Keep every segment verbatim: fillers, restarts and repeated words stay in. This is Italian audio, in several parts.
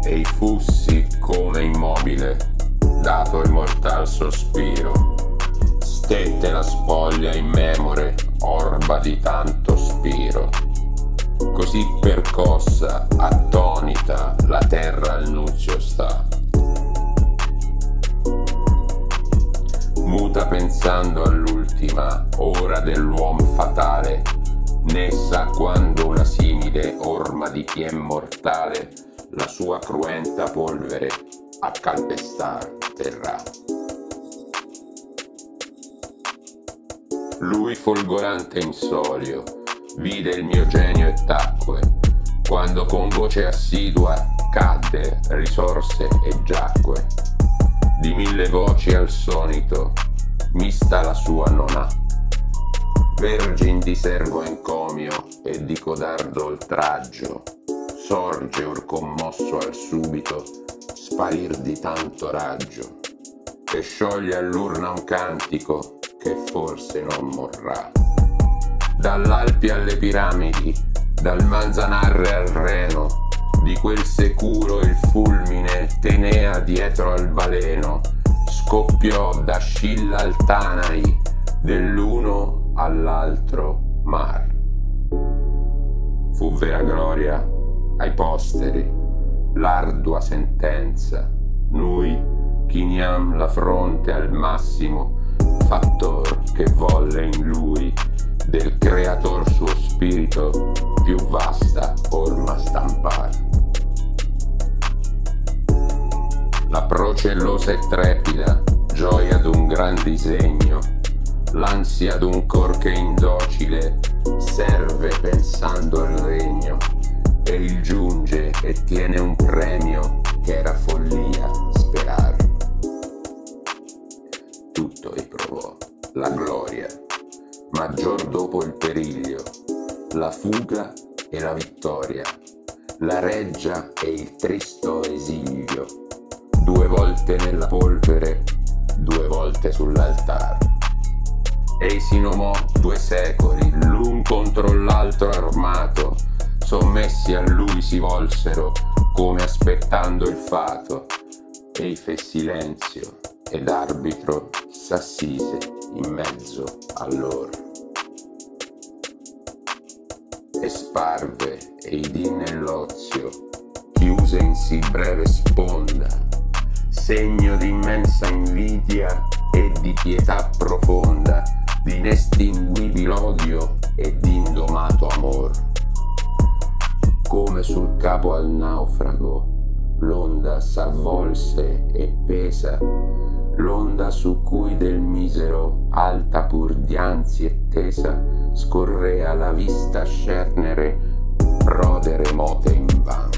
e i fussi come immobile, dato il mortal sospiro. Stette la spoglia immemore, orba di tanto spiro. Così percossa, attonita, la terra al nunzio sta. Muta pensando all'ultima ora dell'uom fatale, né sa quando una simile orma di piem mortale la sua cruenta polvere a calpestar terrà. Lui folgorante insolio vide il mio genio e tacque, quando con voce assidua cadde, risorse e giacque. Di mille voci al sonito, mista la sua non ha. Vergin di servo encomio e di codardo oltraggio, sorge or commosso al subito, sparir di tanto raggio, e scioglie all'urna un cantico che forse non morrà. Dall'Alpi alle piramidi, dal Manzanarre al Reno, di quel securo il fulmine tenea dietro al baleno, scoppiò da Scilla al Tanai, dell'uno all'altro mar. Fu vera gloria ai posteri l'ardua sentenza, nui chiniam la fronte al massimo fattor che volle in lui del creator suo spirito più vasta orma stampar. La procellosa e trepida gioia d'un gran disegno, l'ansia d'un cor che indocile serve pensando al regno, e il giunge e tiene un premio che era follia sperar. Tutto ei provò, la gloria, maggior dopo il periglio, la fuga e la vittoria, la reggia e il tristo esilio, due volte nella polvere, due volte sull'altar. Ei si nomò due secoli, l'un contro l'altro armato, sommessi a lui si volsero, come aspettando il fato. Ei fe silenzio, ed arbitro s'assise in mezzo a lor. E sparve, ed in nell'ozio, chiuse in sì breve sponda, segno di immensa invidia e di pietà profonda, di inestinguibile odio e di indomato amor. Come sul capo al naufrago l'onda s'avvolse e pesa, l'onda su cui del misero, alta pur dianzi e tesa, scorrea la vista scernere, rode remote invan.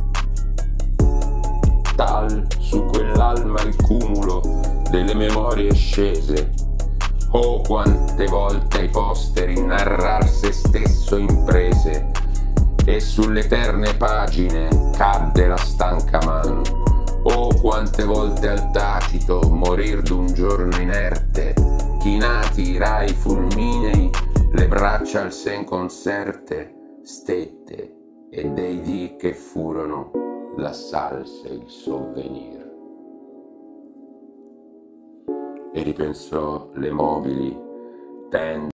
Tal su quell'alma il cumulo delle memorie scese, oh quante volte ai posteri narrar se stesso imprese, e sulle eterne pagine cadde la stanca man. Oh quante volte al tacito morir d'un giorno inerte, chinati i rai fulminei, le braccia al sen conserte, stette, e dei dì che furono la salse il sovvenir. E ripensò le mobili tende